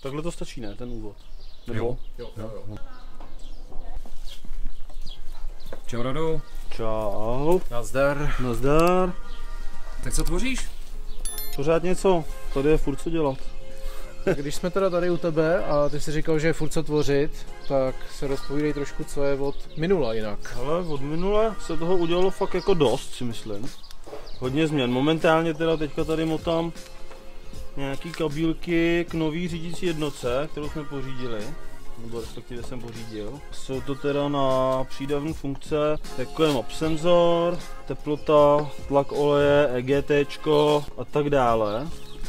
Takhle to stačí, ne, ten úvod? Nebo? Jo. Čau Rado. Čau. Nazdar. Nazdar. Tak co tvoříš? Pořád něco, tady je furt co dělat. Tak když jsme teda tady u tebe a ty jsi říkal, že je furt co tvořit, tak se rozpovídej trošku, co je od minula jinak. Ale od minule se toho udělalo fakt jako dost, si myslím. Hodně změn. Momentálně teda teďka tady motám nějaký kabílky k nový řídící jednotce, kterou jsme pořídili. Nebo respektive jsem pořídil. Jsou to teda na přídavné funkce, jako je map senzor, teplota, tlak oleje, EGTčko a tak dále.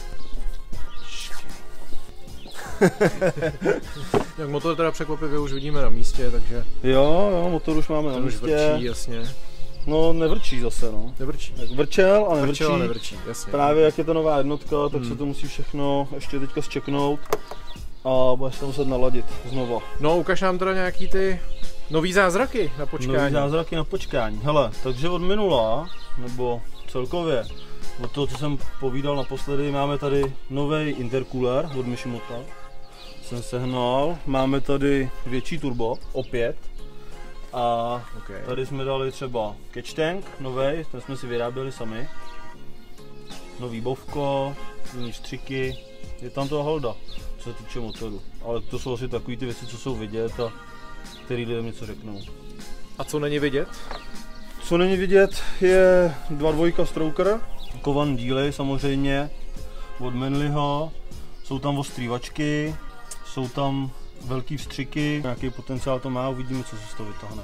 Jak motor teda překvapivě už vidíme na místě, takže... Jo, motor už máme na místě. Už vrčí, jasně. No nevrčí zase, no. Nevrčí. Tak vrčel a nevrčí. Vrčel a nevrčí, jasně. Právě jak je to nová jednotka, tak se to musí všechno ještě teďka zčeknout a budeš to muset naladit znova. No ukaž nám teda nějaký ty nový zázraky na počkání. Nový zázraky na počkání. Hele, takže od minula, nebo celkově, od toho, co jsem povídal naposledy, máme tady nový intercooler od Mishimota. Jsem sehnal, máme tady větší turbo, opět. A tady jsme dali třeba catch tank, novej, ten jsme si vyráběli sami. Nový bovko, jiný střiky, je tam toho holda, co se týče motoru. Ale to jsou asi takové ty věci, co jsou vidět a který lidem něco řeknou. A co není vidět? Co není vidět je 2.2 stroker, kovaný díly samozřejmě od Manleyho, jsou tam ostrývačky, jsou tam velký vstřiky, nějaký potenciál to má, uvidíme, co se z toho vytáhne.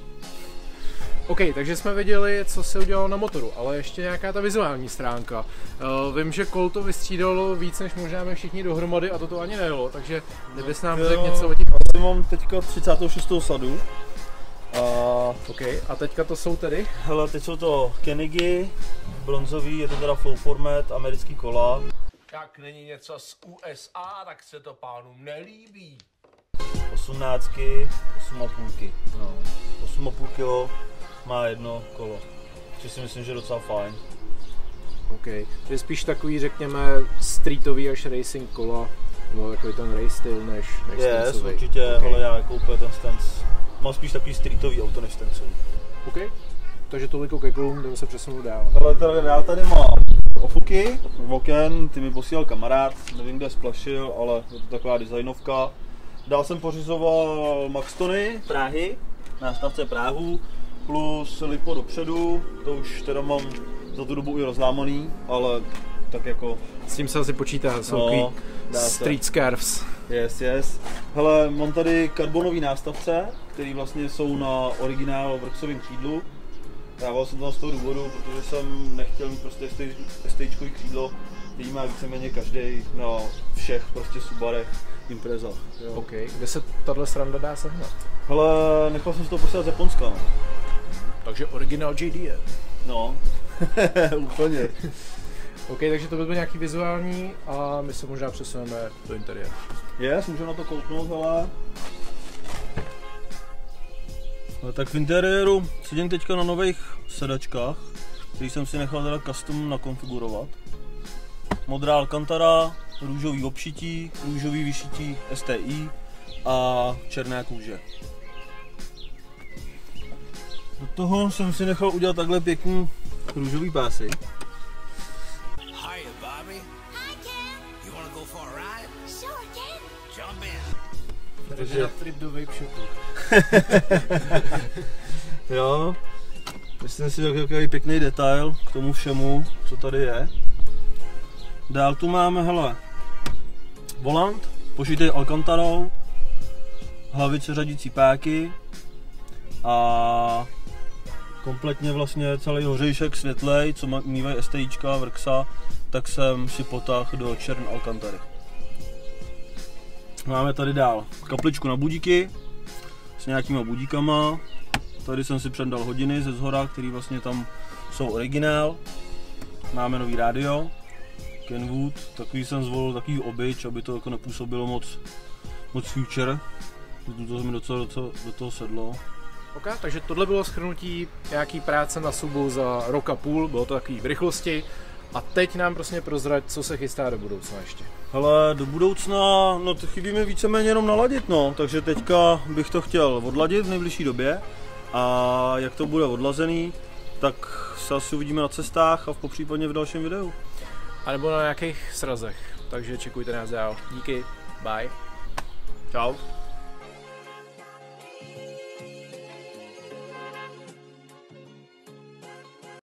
OK, takže jsme viděli, co se udělalo na motoru, ale ještě nějaká ta vizuální stránka. Vím, že kol to vystřídalo víc, než možná my všichni dohromady a to ani nejelo, takže kdybys nám řekl něco o těch... Já mám teďka 36. sadu. OK, a teďka to jsou tedy? Hele, teď jsou to Kenigy, bronzový, je to teda flow format, americký kola. Jak není něco z USA, tak se to pánům nelíbí. 18, 8,5. No. 8,5 kg má jedno kolo, což si myslím, že je docela fajn. OK, to je spíš takový, řekněme, streetový až racing kola, nebo takový ten race styl než stancový. Určitě, okay. Hele, já koupil ten stance, mám spíš takový streetový auto než stancový. OK, takže toliko ke kolům, jdeme se přesunout dál. Ale já tady mám ofuky, oken, ty mi posílal kamarád, nevím kde splašil, ale je to taková designovka. Dál jsem pořizoval Maxtony, Prahy, nástavce Prahu, plus lipo dopředu, to už teda mám za tu dobu i rozlámaný, ale tak jako... S tím se asi počítá, jsou takový street scarves. Yes. Hele, mám tady karbonový nástavce, který vlastně jsou na originál Worksovém křídlu. Dával jsem to z toho důvodu, protože jsem nechtěl mít prostě STčkový křídlo, který má víceméně každý na všech prostě Subarech, Imprezách. OK, kde se tahle sranda dá sehnat? Hele, nechal jsem si to posílat z Japonska. No. Takže originál JDM. No, úplně. OK, takže to by bylo nějaký vizuální a my se možná přesuneme do interiéru. Yes, můžeme na to kouknout, hele. Tak v interiéru sedím teďka na nových sedačkách, který jsem si nechal teda custom nakonfigurovat. Modrá alcantara, růžový obšití, růžový vyšití STI a černé kůže. Do toho jsem si nechal udělat takhle pěkný růžový pásy. Hi, Bobby. Hi, Ken. You wanna go for a ride? Sure, Ken. Jump in. Takže na trip do vape shopu. Jo, myslím si, takový pěkný detail k tomu všemu, co tady je. Dál tu máme, hele, volant, pošitý alcantarou, hlavice řadící páky a kompletně vlastně celý hořejšek světlej, co mývají STIčka, Worksa, tak jsem si potáhl do černé alcantary. Máme tady dál kapličku na budíky s nějakýma budíkama. Tady jsem si předal hodiny ze zhora, které vlastně tam jsou originál. Máme nový rádio, Kenwood, takový jsem zvolil takový obyč, aby to jako nepůsobilo moc future. To mi docela do toho sedlo. OK, takže tohle bylo shrnutí nějaký práce na subu za rok a půl, bylo to takový v rychlosti. A teď nám prostě prozrať, co se chystá do budoucna ještě. Hele, do budoucna, no to chybí mi víceméně jenom naladit, no, takže teďka bych to chtěl odladit v nejbližší době a jak to bude odlazený, tak se asi uvidíme na cestách a popřípadně v dalším videu. A nebo na nějakých srazech, takže čekujte nás dál. Díky, bye. Čau.